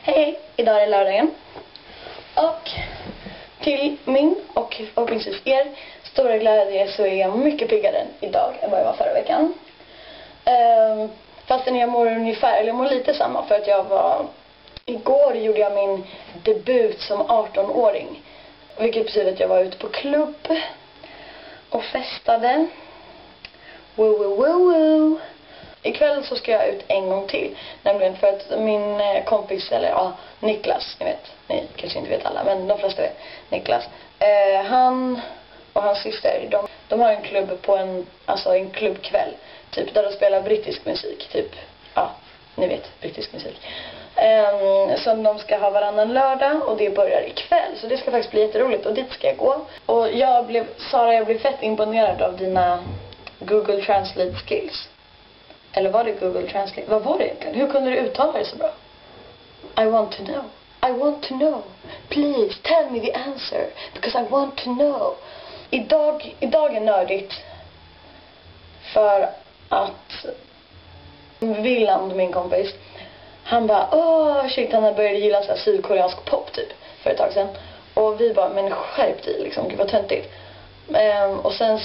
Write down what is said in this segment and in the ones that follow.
Hej, idag är lördagen. Och till min och förhoppningsvis er stora glädje så är jag mycket piggare idag än vad jag var förra veckan. Fastän jag mår ungefär, eller jag mår lite samma, för att igår gjorde jag min debut som 18-åring. Vilket betyder att jag var ute på klubb och festade. Woo woo woo woo. Ikväll så ska jag ut en gång till. Nämligen för att min kompis, eller ja, Niklas, ni kanske inte vet alla, men de flesta vet Niklas. Han och hans syster, de har en klubb på en klubbkväll. Typ där de spelar brittisk musik. Typ, ja, ni vet, brittisk musik. Som de ska ha varannan lördag och det börjar ikväll. Så det ska faktiskt bli jätteroligt och dit ska jag gå. Och jag blev fett imponerad av dina Google Translate skills. Eller var det Google Translate? Vad var det egentligen? Hur kunde du uttala det så bra? I want to know. I want to know. Please tell me the answer. Because I want to know. Idag är nördigt. För att Willand, min kompis, han bara, shit, han började gilla så här sydkoreansk pop typ för ett tag sedan. Och vi bara, men skärp dig liksom, gud vad töntigt. Och sen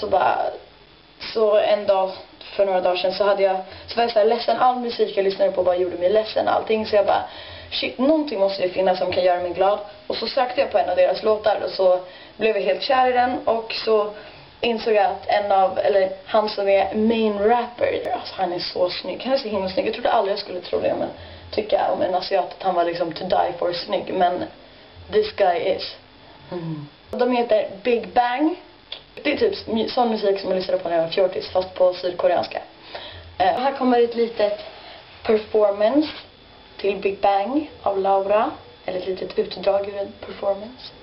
så en dag, för några dagar sedan, så var jag så här ledsen. All musik jag lyssnade på bara gjorde mig ledsen, allting. Så jag bara, shit, någonting måste det finnas som kan göra mig glad. Och så sökte jag på en av deras låtar och så blev jag helt kär i den. Och så insåg jag att han som är main rapper, alltså han är så snygg. Han är så himla snygg. Jag trodde aldrig jag skulle tro det, men tycka om en asiat att han var liksom to die for snygg. Men this guy is. De heter Big Bang. Det är typ sån musik som jag lyssnade på när jag var 14, fast på sydkoreanska. Här kommer ett litet performance till Big Bang av Laura. Eller ett litet utdrag ur en performance.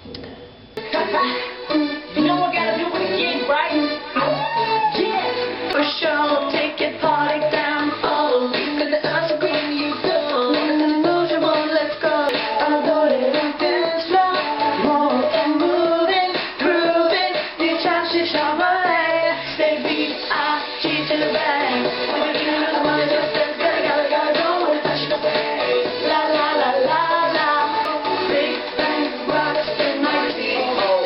You know I gotta do it again, right? Yeah, for sure, take it party down. Oh, cause the us are when you go. Let's go. I'm going to dance slow, more and moving, grooving. You touch it, show my head. Stay beat, I cheat to the bang. When you do the money, just gotta go with touch the way. La la la la la. Big Bang rocks in my feet.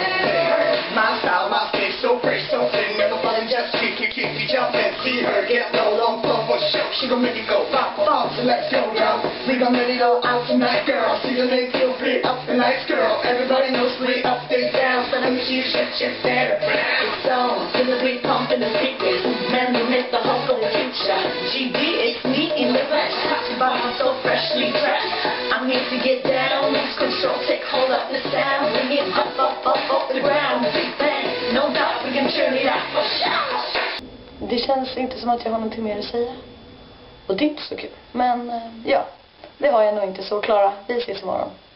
So fresh, so thin, never fun, just keep jumping. See her get low on flow for show. She gon' make it go pop, pop, so let's go, girl. We gon' let it all out tonight, girl. See the make you feel up the nice, girl. Everybody knows we up, they down. So let me see you shake that around. It's on, feel the beat pump in the speakers. Man, we make the whole go future. GD, it's me in the flesh. Talking about I'm so freshly dressed. I'm here to get down, lose control, take hold of the sound. Bring it up to the ground. Big Bang. Det känns inte som att jag har någonting mer att säga. Och det är inte så kul. Men ja, det har jag nog inte. Så Klara, vi ses imorgon.